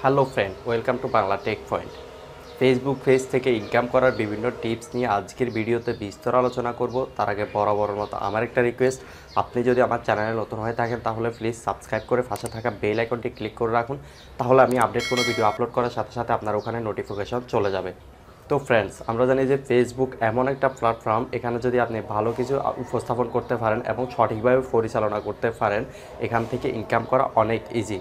Hello friend, welcome to Bangla tech point. Facebook page থেকে income করার বিভিন্ন টিপস নিয়ে আজকের ভিডিওতে বিস্তর আলোচনা করব। তার আগে বরাবরের মতো আমার একটা রিকোয়েস্ট, আপনি যদি আমার চ্যানেলে নতুন হয়ে থাকেন তাহলে প্লিজ সাবস্ক্রাইব করে পাশে থাকা বেল আইকনটি ক্লিক করে রাখুন। তাহলে আমি আপডেট কোনো ভিডিও আপলোড করার সাথে সাথে আপনার ওখানে নোটিফিকেশন চলে যাবে। তো ফ্রেন্ডস, আমরা জানি যে ফেসবুক এমন একটা প্ল্যাটফর্ম, এখানে যদি আপনি ভালো কিছু উপস্থাপন করতে পারেন এবং সঠিকভাবে পরিচালনা করতে পারেন, এখান থেকে ইনকাম করা অনেক ইজি।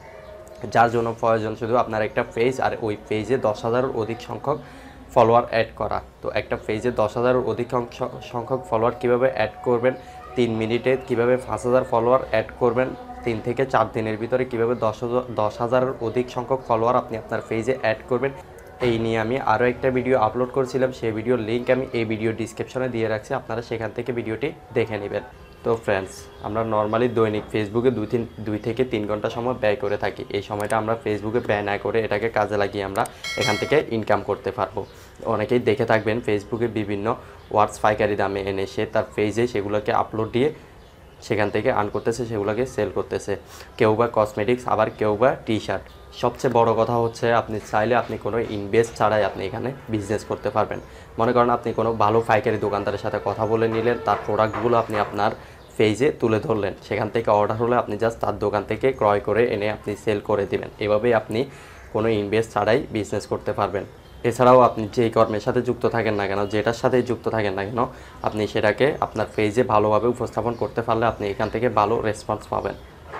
যার জন্য প্রয়োজন শুধু আপনার একটা পেজ, আর ওই পেজে 10,000-এর অধিক সংখ্যক ফলোয়ার অ্যাড করা। তো একটা পেজে 10,000-এর অধিক সংখ্যক ফলোয়ার কীভাবে অ্যাড করবেন, 3 মিনিটে কীভাবে 5,000 ফলোয়ার অ্যাড করবেন, 3 থেকে 4 দিনের ভিতরে কীভাবে 10,000-এর অধিক সংখ্যক ফলোয়ার আপনি আপনার পেজে অ্যাড করবেন, এই নিয়ে আমি আরও একটা ভিডিও আপলোড করেছিলাম। সেই ভিডিওর লিঙ্ক আমি এই ভিডিও ডিসক্রিপশনে দিয়ে রাখছি, আপনারা সেখান থেকে ভিডিওটি দেখে নেবেন। তো ফ্রেন্ডস, আমরা নর্মালি দৈনিক ফেসবুকে 2 থেকে 3 ঘন্টা সময় ব্যয় করে থাকি। এই সময়টা আমরা ফেসবুকে ব্যয় না করে এটাকে কাজে লাগিয়ে আমরা এখান থেকে ইনকাম করতে পারবো। অনেকেই দেখে থাকবেন ফেসবুকে বিভিন্ন ওয়ার্ডস পাইকারি দামে এনে সে তার পেজে সেগুলোকে আপলোড দিয়ে সেখান থেকে আর্ন করতেছে, সেগুলোকে সেল করতেছে। কেউ বা কসমেটিক্স, আবার কেউ বা টি শার্ট। সবচেয়ে বড় কথা হচ্ছে, আপনি চাইলে আপনি কোনো ইনভেস্ট ছাড়াই আপনি এখানে বিজনেস করতে পারবেন। মনে করেন আপনি কোনো ভালো পাইকারি দোকানদারের সাথে কথা বলে নিলেন, তার প্রোডাক্টগুলো আপনি আপনার পেজে তুলে ধরলেন, সেখান থেকে অর্ডার হলে আপনি জাস্ট তার দোকান থেকে ক্রয় করে এনে আপনি সেল করে দিবেন। এভাবেই আপনি কোনো ইনভেস্ট ছাড়াই বিজনেস করতে পারবেন। এছাড়াও আপনি যেই কর্মের সাথে যুক্ত থাকেন না কেন, যেটার সাথে যুক্ত থাকেন না কেন, আপনি সেটাকে আপনার পেজে ভালোভাবে উপস্থাপন করতে পারলে আপনি এখান থেকে ভালো রেসপন্স পাবেন।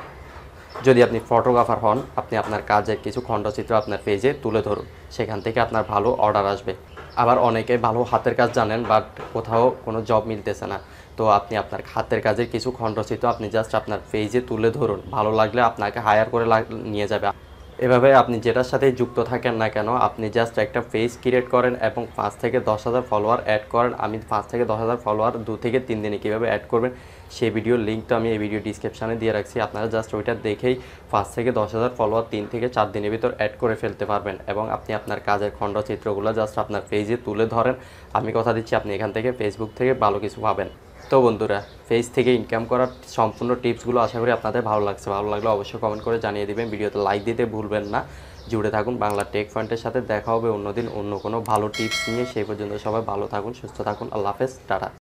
যদি আপনি ফটোগ্রাফার হন, আপনি আপনার কাজের কিছু খণ্ডচিত্র আপনার পেজে তুলে ধরুন, সেখান থেকে আপনার ভালো অর্ডার আসবে। আবার অনেকে ভালো হাতের কাজ জানেন, বাট কোথাও কোনো জব মিলতেছে না, তো আপনি আপনার হাতের কাজের কিছু খণ্ডচিত্র আপনি জাস্ট আপনার পেজে তুলে ধরুন, ভালো লাগলে আপনাকে হায়ার করে নিয়ে যাবে। এভাবে আপনি যেটার সাথে যুক্ত থাকেন না কেন, আপনি জাস্ট একটা পেজ ক্রিয়েট করেন এবং 5 থেকে 10,000 ফলোয়ার অ্যাড করেন। আমি 5 থেকে 10,000 ফলোয়ার 2 থেকে 3 দিনে কীভাবে অ্যাড করবেন সেই ভিডিওর লিঙ্কটা আমি এই ভিডিও ডিসক্রিপশানে দিয়ে রাখছি। আপনারা জাস্ট ওইটা দেখেই 5 থেকে 10,000 ফলোয়ার 3 থেকে 4 দিনের ভিতর অ্যাড করে ফেলতে পারবেন এবং আপনি আপনার কাজের খণ্ডচিত্রগুলো জাস্ট আপনার পেজে তুলে ধরেন। আমি কথা দিচ্ছি আপনি এখান থেকে ফেসবুক থেকে ভালো কিছু পাবেন। তো বন্ধুরা, পেজ থেকে ইনকাম করার সম্পূর্ণ টিপসগুলো আশা করি আপনাদের ভালো লাগছে। ভালো লাগলে অবশ্যই কমেন্ট করে জানিয়ে দিবেন, ভিডিওতে লাইক দিতে ভুলবেন না। জুড়ে থাকুন বাংলা টেক পয়েন্টের সাথে। দেখা হবে অন্যদিন অন্য কোনো ভালো টিপস নিয়ে। সেই পর্যন্ত সবাই ভালো থাকুন, সুস্থ থাকুন। আল্লাহ হাফেজ, টাটা।